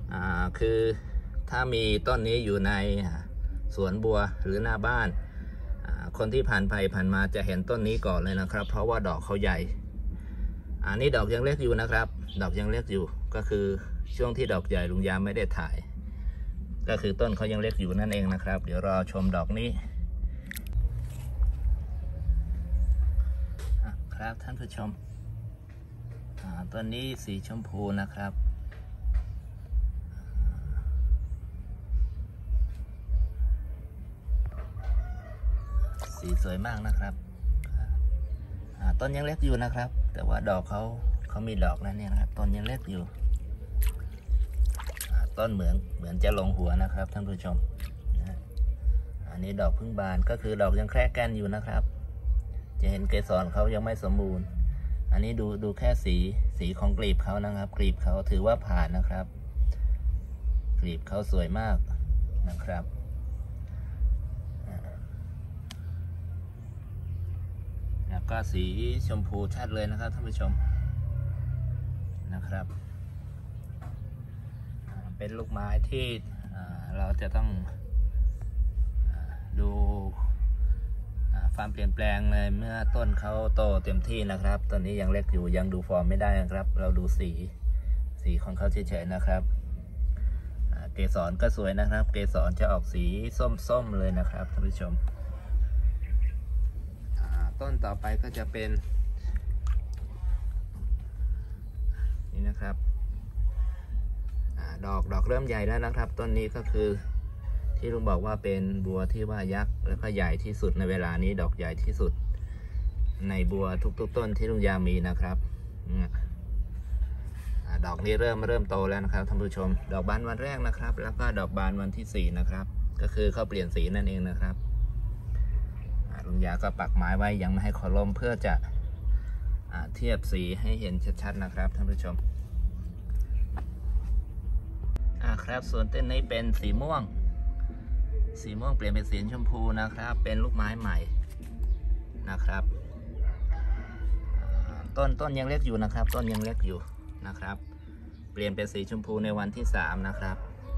คือถ้ามีต้นนี้อยู่ในสวนบัวหรือหน้าบ้านคนที่ผ่านไปผ่านมาจะเห็นต้นนี้ก่อนเลยนะครับเพราะว่าดอกเขาใหญ่นี่ดอกยังเล็กอยู่นะครับดอกยังเล็กอยู่ก็คือช่วงที่ดอกใหญ่ลุงยามไม่ได้ถ่ายก็คือต้นเขายังเล็กอยู่นั่นเองนะครับเดี๋ยวรอชมดอกนี้ครับท่านผู้ชมต้นนี้สีชมพูนะครับสีสวยมากนะครับต้นยังเล็กอยู่นะครับแต่ว่าดอกเขามีดอกแล้วเนี่ยนะครับต้นยังเล็กอยู่ต้นเหมือนจะลงหัวนะครับท่านผู้ชมอันนี้ดอกพึ่งบานก็คือดอกยังแค่แกนอยู่นะครับจะเห็นเกสรเขายังไม่สมบูรณ์อันนี้ดูแค่สีของกลีบเขานะครับกลีบเขาถือว่าผ่านนะครับกลีบเขาสวยมากนะครับแล้วก็สีชมพูชัดเลยนะครับท่านผู้ชมนะครับเป็นลูกไม้ที่เราจะต้องดูความเปลี่ยนแปลงเลยเมื่อต้นเขาโตเต็มที่นะครับตอนนี้ยังเล็กอยู่ยังดูฟอร์มไม่ได้นะครับเราดูสีของเขาเฉยๆนะครับเกสรก็สวยนะครับเกสรจะออกสีส้มๆเลยนะครับท่านผู้ชมต้นต่อไปก็จะเป็นนี่นะครับดอกเริ่มใหญ่แล้วนะครับต้นนี้ก็คือที่ลุงบอกว่าเป็นบัวที่ว่ายักษ์แล้วก็ใหญ่ที่สุดในเวลานี้ดอกใหญ่ที่สุดในบัวทุกต้นที่ลุงยามีนะครับดอกนี้เริ่มโตแล้วนะครับท่านผู้ชมดอกบานวันแรกนะครับแล้วก็ดอกบานวันที่4นะครับก็คือเขาเปลี่ยนสีนั่นเองนะครับลุงยาก็ปักไม้ไว้ยังไม่ให้ขอลมเพื่อจะเทียบสีให้เห็นชัดๆนะครับท่านผู้ชมครับส่วนต้นนี้เป็นสีม่วงเปลี่ยนเป็นสีชมพูนะครับเป็นลูกไม้ใหม่นะครับต้นยังเล็กอยู่นะครับต้นยังเล็กอยู่นะครับเปลี่ยนเป็นสีชมพูในวันที่3นะครับ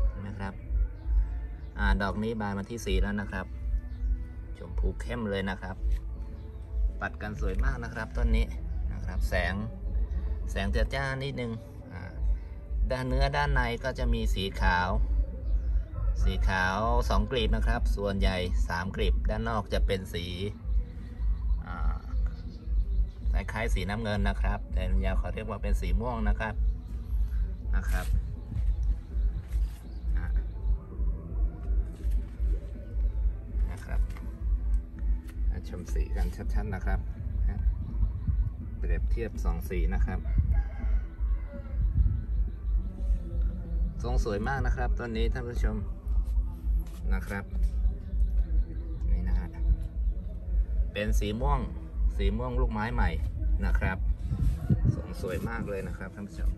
ดอกนี้บานวันที่4แล้วนะครับชมพูเข้มเลยนะครับปัดกันสวยมากนะครับต้นนี้นะครับแสงจะจ้านิดนึงด้านเนื้อด้านในก็จะมีสีขาว2 กลีบนะครับส่วนใหญ่3 กลีบด้านนอกจะเป็นสีคล้ายๆสีน้ำเงินนะครับแต่ลุงยาขอเรียกว่าเป็นสีม่วงนะครับชมสีกันชัดๆนะครับเปรียบเทียบ2 สีนะครับทรงสวยมากนะครับต้นนี้ท่านผู้ชมนะครับนี่นะฮะเป็นสีม่วงลูกไม้ใหม่นะครับทรงสวยมากเลยนะครับท่านผู้ชม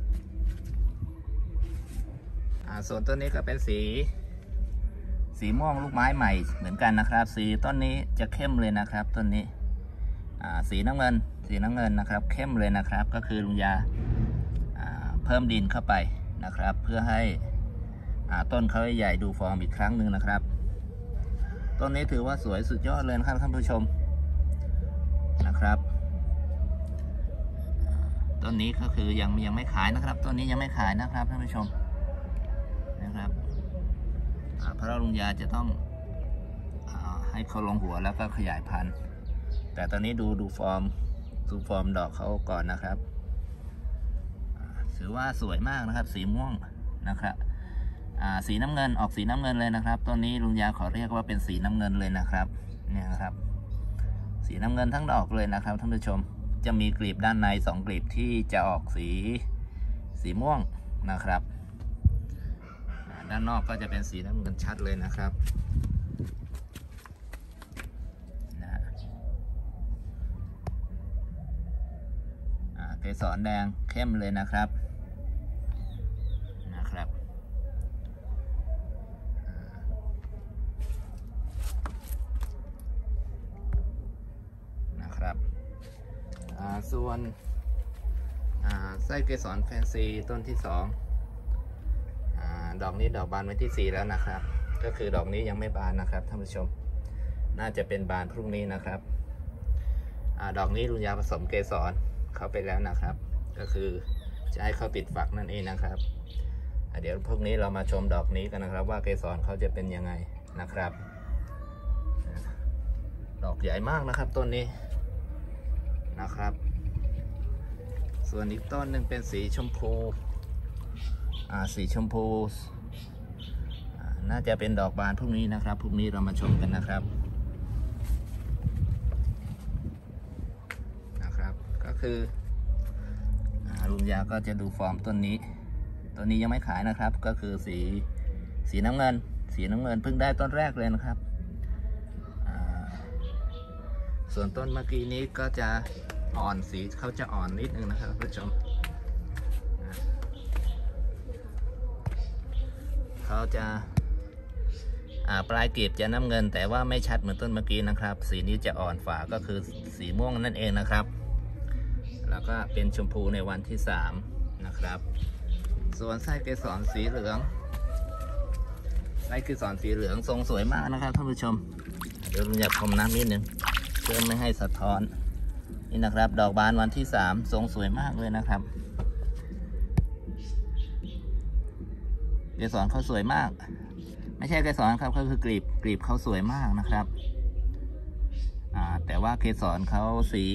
ส่วนต้นนี้ก็เป็นสีม่วงลูกไม้ใหม่เหมือนกันนะครับสีต้นนี้จะเข้มเลยนะครับต้นนี้สีน้ำเงินนะครับเข้มเลยนะครับก็คือลุงยาเพิ่มดินเข้าไปนะครับเพื่อให้ต้นเขาใหญ่ดูฟอร์มอีกครั้งหนึ่งนะครับต้นนี้ถือว่าสวยสุดยอดเลยนะครับท่านผู้ชมนะครับต้นนี้ก็คือยังไม่ขายนะครับต้นนี้ยังไม่ขายนะครับท่านผู้ชมนะครับเพราะลุงยาจะต้องให้เขาลงหัวแล้วก็ขยายพันธุ์แต่ตอนนี้ดูฟอร์มดอกเขาก่อนนะครับถือว่าสวยมากนะครับสีม่วงนะครับสีน้ำเงินออกสีน้ำเงินเลยนะครับต้นนี้ลุงยาขอเรียกว่าเป็นสีน้ำเงินเลยนะครับเนี่ยนะครับสีน้ำเงินทั้งดอกเลยนะครับท่านผู้ชมจะมีกลีบด้านใน2 กลีบที่จะออกสีม่วงนะครับด้านนอกก็จะเป็นสีน้ำเงินชัดเลยนะครับเกสรแดงเข้มเลยนะครับส่วนไส้เกสรแฟนซีต้นที่2 ดอกนี้ดอกบานวันที่4แล้วนะครับก็คือดอกนี้ยังไม่บานนะครับท่านผู้ชมน่าจะเป็นบานพรุ่งนี้นะครับดอกนี้ลุงยาผสมเกสรเข้าไปแล้วนะครับก็คือจะให้เขาติดฝักนั่นเองนะครับเดี๋ยวพวกนี้เรามาชมดอกนี้กันนะครับว่าเกสรเขาจะเป็นยังไงนะครับดอกใหญ่มากนะครับต้นนี้นะครับส่วนอีกต้นหนึ่งเป็นสีชมพูสีชมพูน่าจะเป็นดอกบานพรุ่งนี้นะครับพรุ่งนี้เรามาชมกันนะครับก็คือลุงยาก็จะดูฟอร์มต้นนี้ยังไม่ขายนะครับก็คือสีน้ำเงินเพิ่งได้ต้นแรกเลยนะครับส่วนต้นเมื่อกี้นี้ก็จะอ่อนสีเขาจะอ่อนนิดนึงนะครับท่านผู้ชมเขาจะปลายกลีบจะน้ำเงินแต่ว่าไม่ชัดเหมือนต้นเมื่อกี้นะครับสีนี้จะอ่อนฝาก็คือสีม่วงนั่นเองนะครับแล้วก็เป็นชมพูในวันที่3นะครับส่วนไส้เกสรสีเหลืองทรงสวยมากนะครับท่านผู้ชมเดี๋ยวผมอยากพรมน้ำนิดนึงเพื่อไม่ให้สะท้อนนี่นะครับดอกบานวันที่3ทรงสวยมากเลยนะครับเกสรเขาสวยมากไม่ใช่เกสรครับก็คือกลีบเขาสวยมากนะครับแต่ว่าเกสรเขา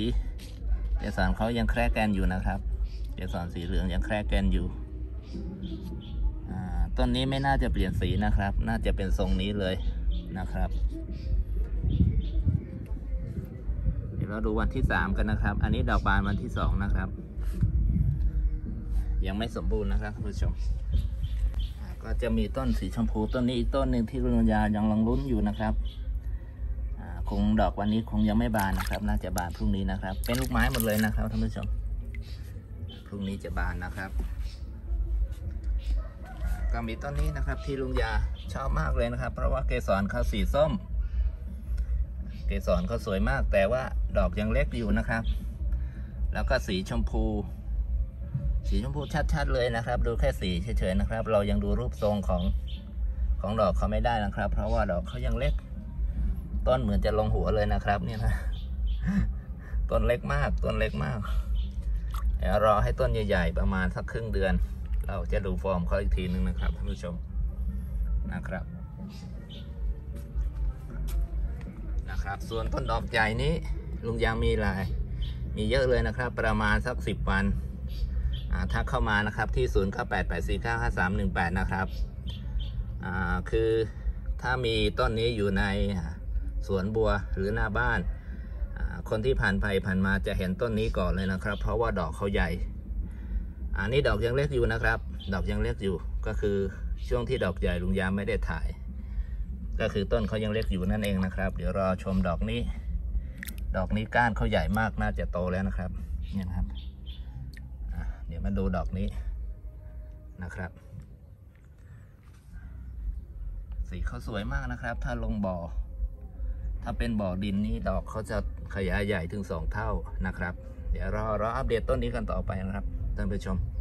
ยังแคร่แกนอยู่นะครับเกสรสีเหลืองยังแคร่แกนอยู่ต้นนี้ไม่น่าจะเปลี่ยนสีนะครับน่าจะเป็นทรงนี้เลยนะครับเดี๋ยวเราดูวันที่3กันนะครับอันนี้ดอกบานวันที่2นะครับยังไม่สมบูรณ์นะครับท่านผู้ชมก็จะมีต้นสีชมพูต้นนี้อีกต้นหนึ่งที่ลุงยายังลองลุ้นอยู่นะครับคงดอกวันนี้คงยังไม่บานนะครับน่าจะบานพรุ่งนี้นะครับเป็นลูกไม้หมดเลยนะครับท่านผู้ชมพรุ่งนี้จะบานนะครับก็มีต้นนี้นะครับที่ลุงยาชอบมากเลยนะครับเพราะว่าเกสรเขาสีส้มเกสรเขาสวยมากแต่ว่าดอกยังเล็กอยู่นะครับแล้วก็สีชมพูชัดๆเลยนะครับดูแค่สีเฉยๆนะครับเรายังดูรูปทรงของดอกเขาไม่ได้นะครับเพราะว่าดอกเขายังเล็กต้นเหมือนจะลงหัวเลยนะครับเนี่ยนะต้นเล็กมากเดี๋ยวรอให้ต้นใหญ่ๆประมาณสักครึ่งเดือนเราจะดูฟอร์มเขาอีกทีนึงนะครับท่านผู้ชมนะครับส่วนต้นดอกใหญ่นี้ลุงยางมีเยอะเลยนะครับประมาณสัก10 วันทักเข้ามานะครับที่0988495318นะครับคือถ้ามีต้นนี้อยู่ในสวนบัวหรือหน้าบ้านคนที่ผ่านไปผ่านมาจะเห็นต้นนี้ก่อนเลยนะครับเพราะว่าดอกเขาใหญ่นี่ดอกยังเล็กอยู่นะครับดอกยังเล็กอยู่ก็คือช่วงที่ดอกใหญ่ลุงยามไม่ได้ถ่ายก็คือต้นเขายังเล็กอยู่นั่นเองนะครับเดี๋ยวรอชมดอกนี้ก้านเขาใหญ่มากน่าจะโตแล้วนะครับเนี่ยนะครับเดี๋ยวมาดูดอกนี้นะครับสีเขาสวยมากนะครับถ้าลงบ่อถ้าเป็นบ่อดินนี้ดอกเขาจะขยายใหญ่ถึง2 เท่านะครับเดี๋ยวรออัปเดตต้นนี้กันต่อไปนะครับท่านผู้ชม